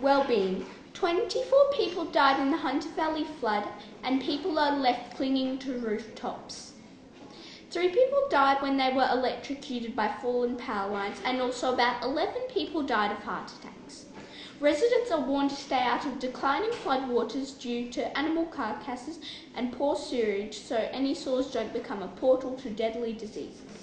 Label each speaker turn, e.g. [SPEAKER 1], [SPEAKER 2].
[SPEAKER 1] Well-being. 24 people died in the Hunter Valley flood and people are left clinging to rooftops. 3 people died when they were electrocuted by fallen power lines, and also about 11 people died of heart attacks. Residents are warned to stay out of declining floodwaters due to animal carcasses and poor sewerage, so any sewers don't become a portal to deadly diseases.